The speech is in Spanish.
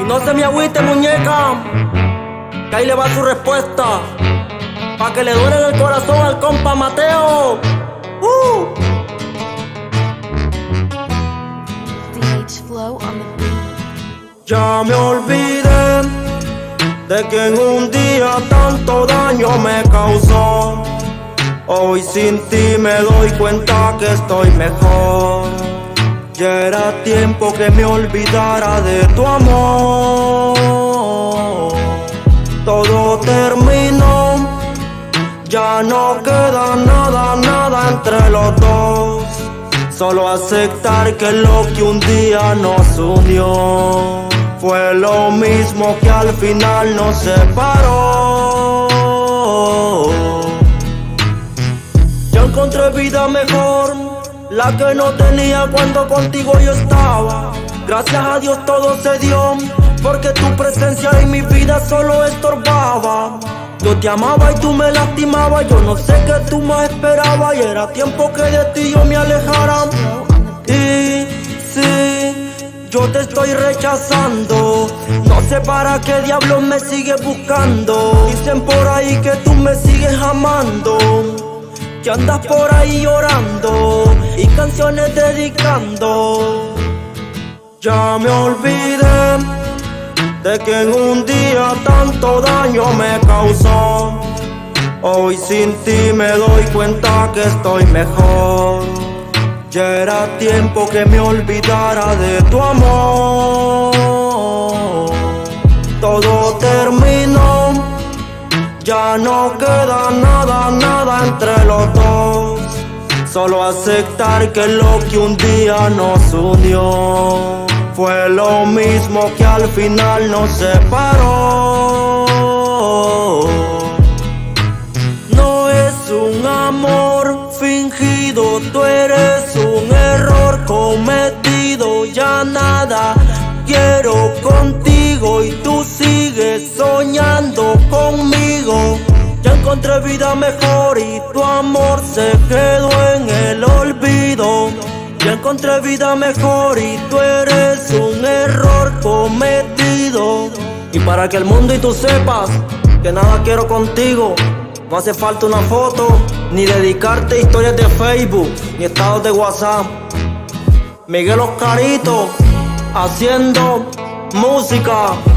Y no se me agüite, muñeca, que ahí le va su respuesta, pa' que le duele en el corazón al compa Mateo. Flow on the beat. Ya me olvidé de que en un día tanto daño me causó. Hoy sin ti me doy cuenta que estoy mejor. Ya era tiempo que me olvidara de tu amor. Todo terminó, ya no queda nada entre los dos. Solo aceptar que lo que un día nos unió fue lo mismo que al final nos separó. Yo encontré vida mejor, la que no tenía cuando contigo yo estaba. Gracias a Dios todo se dio, porque tu presencia en mi vida solo estorbaba. Yo te amaba y tú me lastimabas, yo no sé qué tú más esperabas, y era tiempo que de ti yo me alejara. Y sí, yo te estoy rechazando, no sé para qué diablos me sigues buscando. Dicen por ahí que tú me sigues amando, que andas por ahí llorando y canciones dedicando. Ya me olvidé de que en un día tanto daño me causó. Hoy sin ti me doy cuenta que estoy mejor. Ya era tiempo que me olvidara de tu amor. Todo terminó, ya no queda nada entre los dos. Solo aceptar que lo que un día nos unió fue lo mismo que al final nos separó. No es un amor fingido, tú eres un error cometido. Ya nada quiero contigo y tú sigues soñando conmigo. Ya encontré vida mejor y tu amor se quedó en el olvido. Ya encontré vida mejor y tú eres un error cometido. Y para que el mundo y tú sepas que nada quiero contigo, no hace falta una foto, ni dedicarte historias de Facebook, ni estados de WhatsApp. Miguel Oscarito, haciendo música.